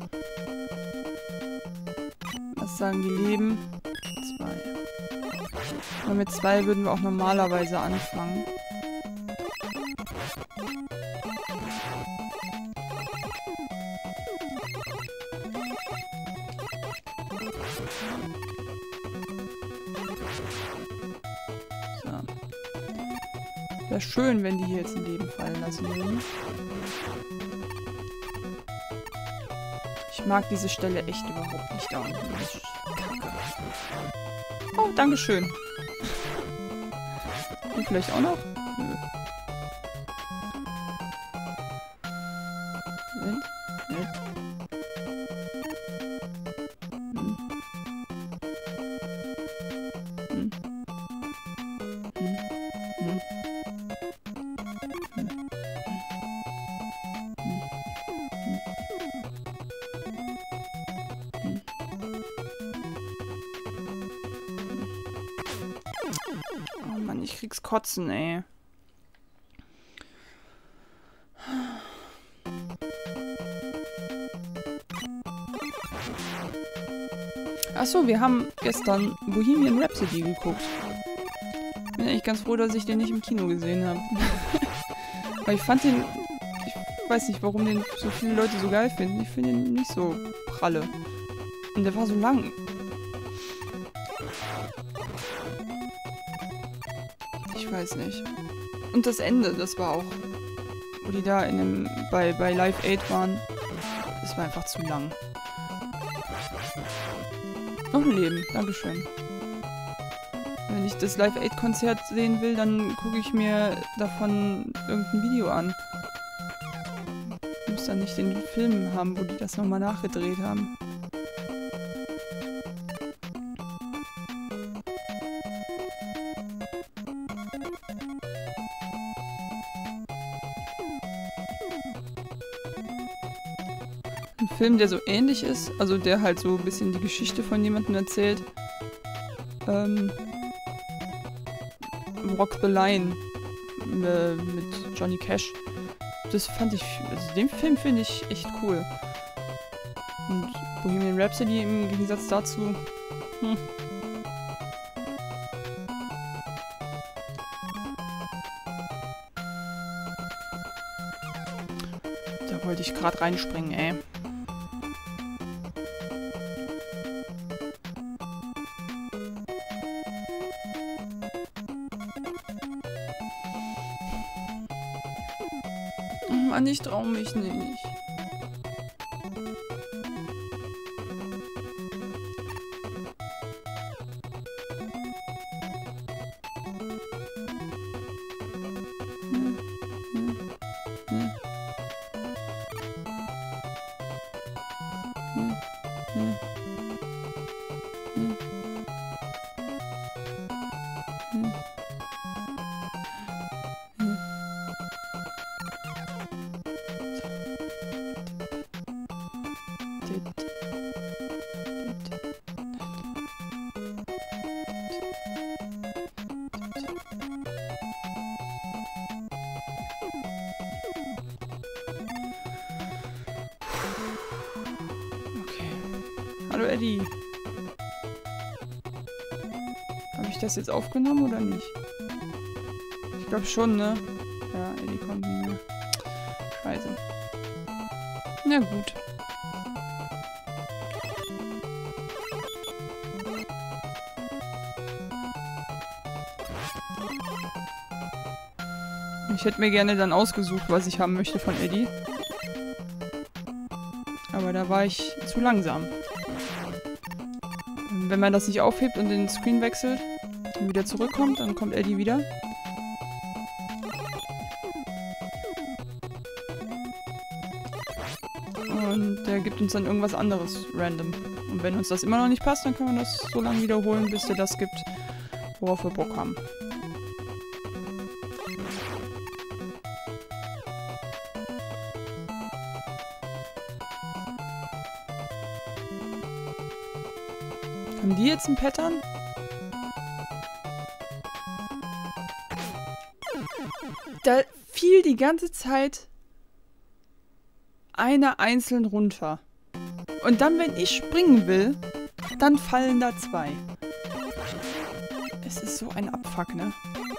Was sagen die Leben? 2. Und mit 2 würden wir auch normalerweise anfangen. So. Wäre schön, wenn die hier jetzt ein Leben fallen lassen würden. Ich mag diese Stelle echt überhaupt nicht da unten. Das ist kacke. Oh, dankeschön. Und vielleicht auch noch? Nö. Moment. Nett. Hm. Hm. Hm. Oh Mann, ich krieg's kotzen, ey. Achso, wir haben gestern Bohemian Rhapsody geguckt. Bin echt ganz froh, dass ich den nicht im Kino gesehen habe. Weil ich fand den... Ich weiß nicht, warum den so viele Leute so geil finden. Ich finde ihn nicht so pralle. Und der war so lang. Ich weiß nicht. Und das Ende, das war auch... Wo die da in dem, bei Live Aid waren. Das war einfach zu lang. Noch ein Leben, dankeschön. Wenn ich das Live Aid Konzert sehen will, dann gucke ich mir davon irgendein Video an. Ich muss dann nicht den Film haben, wo die das nochmal nachgedreht haben. Ein Film, der so ähnlich ist, also der halt so ein bisschen die Geschichte von jemandem erzählt. Walk the Line mit Johnny Cash. Das fand ich, also den Film finde ich echt cool. Und Bohemian Rhapsody im Gegensatz dazu, Da wollte ich gerade reinspringen, ey. Oh Mann, ich trau mich nicht. Hallo Eddie. Habe ich das jetzt aufgenommen oder nicht? Ich glaube schon, ne? Ja, Eddie kommt nicht mehr. Scheiße. Na gut. Ich hätte mir gerne dann ausgesucht, was ich haben möchte von Eddie. Aber da war ich zu langsam. Wenn man das nicht aufhebt und den Screen wechselt und wieder zurückkommt, dann kommt Eddie wieder. Und der gibt uns dann irgendwas anderes random. Und wenn uns das immer noch nicht passt, dann können wir das so lange wiederholen, bis der das gibt, worauf wir Bock haben. Haben die jetzt ein Pattern? Da fiel die ganze Zeit einer einzeln runter. Und dann, wenn ich springen will, dann fallen da 2. Es ist so ein Abfuck, ne?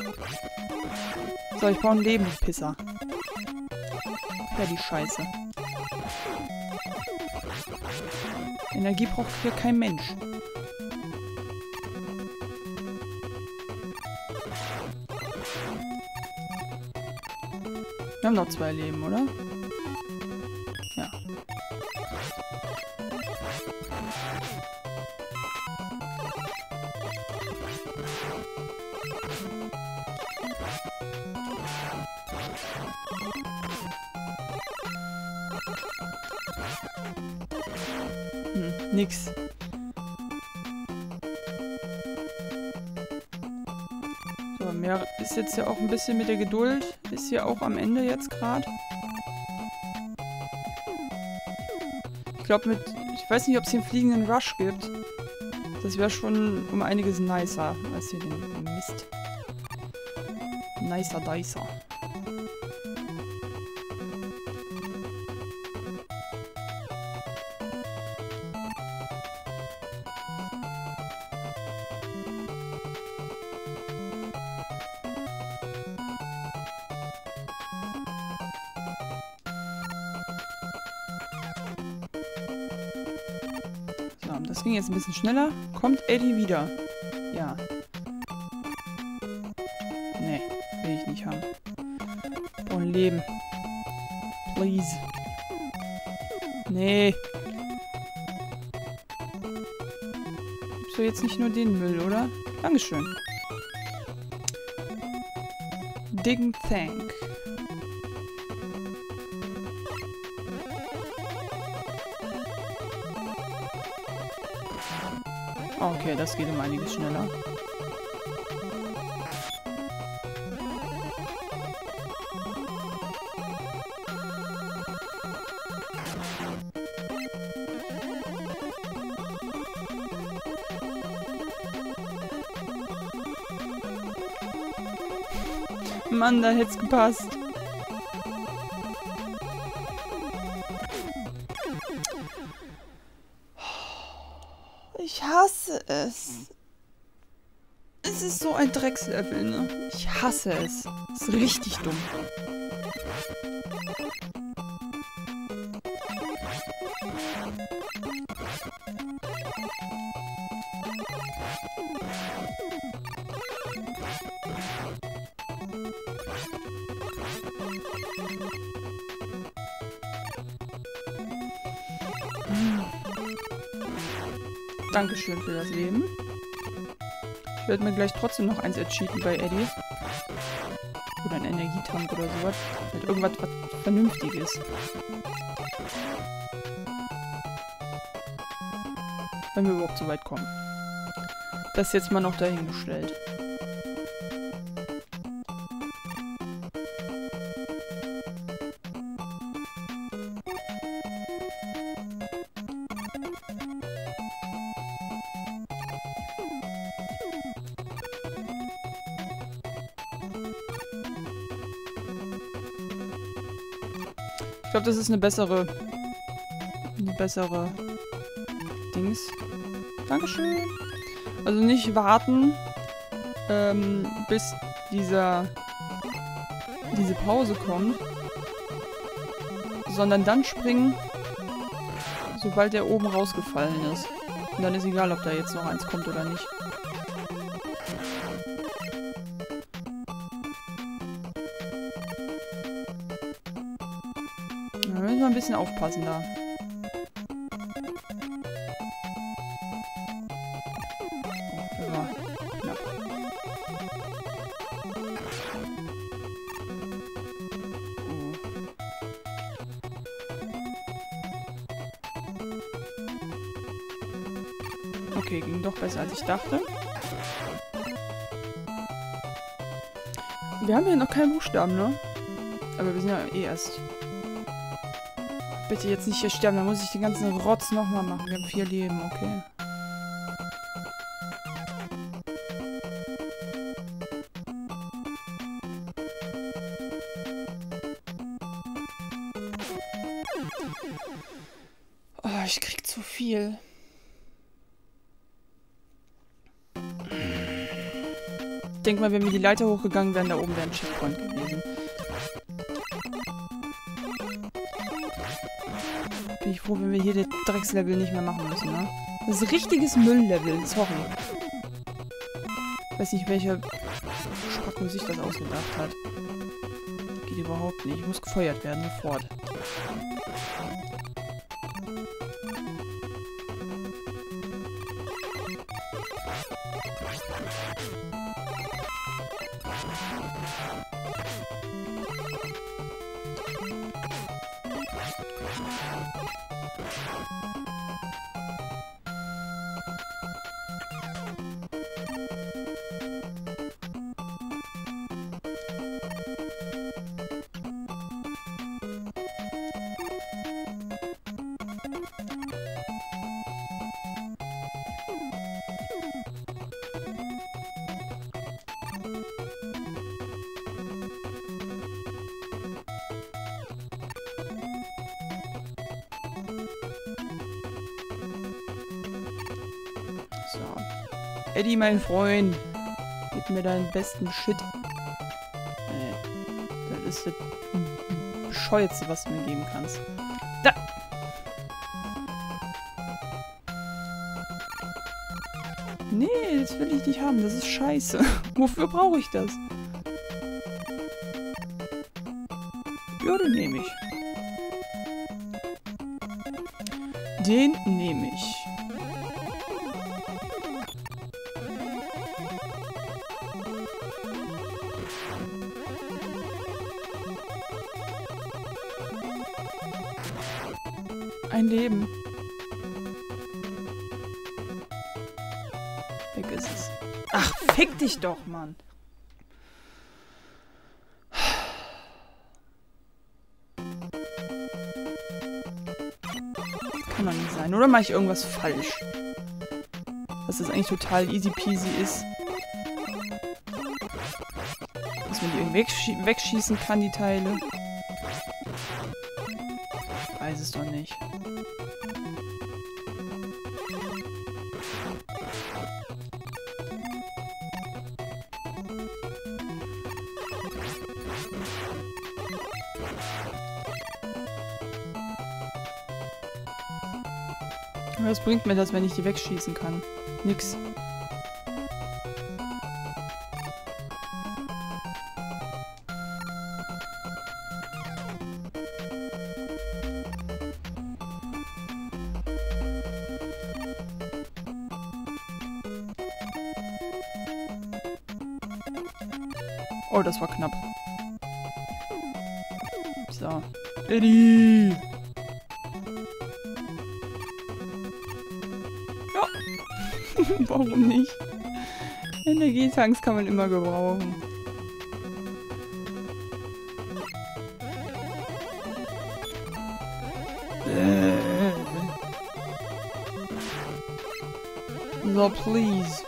So, ich brauche einen Lebenspisser. Ja, die Scheiße. Energie braucht hier kein Mensch. Wir haben noch 2 Leben, oder? Ja. Nix. So, mehr ist jetzt ja auch ein bisschen mit der Geduld. Ist hier auch am Ende jetzt gerade. Ich glaube ich weiß nicht, ob es hier einen fliegenden Rush gibt. Das wäre schon um einiges nicer als hier den Mist. Nicer Dicer. Das ging jetzt ein bisschen schneller. Kommt Eddie wieder? Ja. Nee, will ich nicht haben. Oh, ein Leben. Please. Nee. So, jetzt nicht nur den Müll, oder? Dankeschön. Dig Thank. Okay, das geht um einiges schneller. Mann, da hätte es gepasst. Ich hasse es. Es ist so ein Dreckslevel, ne? Ich hasse es. Es ist richtig dumm. Dankeschön für das Leben. Ich werde mir gleich trotzdem noch eins ercheaten bei Eddie. Oder ein Energietank oder sowas. Mit irgendwas was Vernünftiges. Wenn wir überhaupt so weit kommen. Das jetzt mal noch dahingestellt. Ich glaube, das ist eine bessere Dings. Dankeschön. Also nicht warten, bis diese Pause kommt, sondern dann springen, sobald der oben rausgefallen ist. Und dann ist egal, ob da jetzt noch eins kommt oder nicht. Da müssen wir ein bisschen aufpassen da. Oh, der war knapp. Oh. Okay, ging doch besser als ich dachte. Wir haben hier noch keinen Buchstaben, ne? Aber wir sind ja eh erst... Bitte jetzt nicht hier sterben, dann muss ich den ganzen Rotz nochmal machen. Wir haben 4 Leben, okay. Oh, ich krieg zu viel. Ich denke mal, wenn wir die Leiter hochgegangen wären, da oben wäre ein Checkpoint gewesen. Bin ich froh, wenn wir hier das Dreckslevel nicht mehr machen müssen, ne? Das ist richtiges Mülllevel, sorry. Ich weiß nicht, welcher Spacko sich das ausgedacht hat. Geht überhaupt nicht. Ich muss gefeuert werden, sofort. So. Eddie, mein Freund. Gib mir deinen besten Shit. Das ist das Bescheuertste, was du mir geben kannst. Da! Nee, das will ich nicht haben. Das ist scheiße. Wofür brauche ich das? Ja, den nehme ich. Den nehme ich. Ein Leben. Weg ist es. Ach, fick dich doch, Mann. Kann doch nicht sein. Oder mache ich irgendwas falsch? Dass das eigentlich total easy peasy ist. Dass man die irgendwie wegschießen kann, die Teile. Ich weiß es doch nicht. Was bringt mir das, wenn ich die wegschießen kann? Nix. Oh, das war knapp. So. Eddie! Ja. Warum nicht? Energietanks kann man immer gebrauchen. So, please.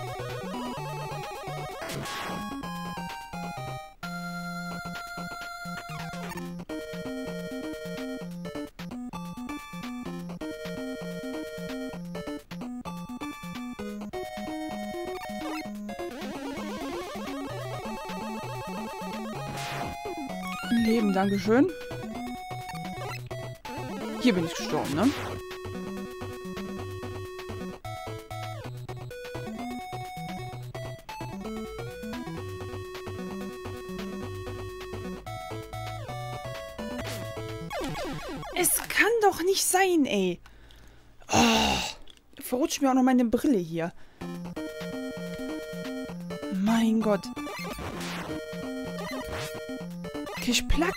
Leben, dankeschön. Hier bin ich gestorben, ne? Es kann doch nicht sein, ey. Oh, verrutscht mir auch noch meine Brille hier. Mein Gott. Krieg ich Plack?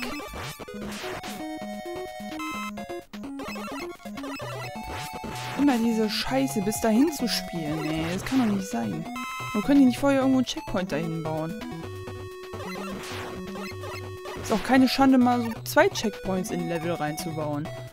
Immer diese Scheiße bis dahin zu spielen, ey. Das kann doch nicht sein. Wir können die nicht vorher irgendwo einen Checkpoint dahin bauen. Ist auch keine Schande, mal so 2 Checkpoints in ein Level reinzubauen.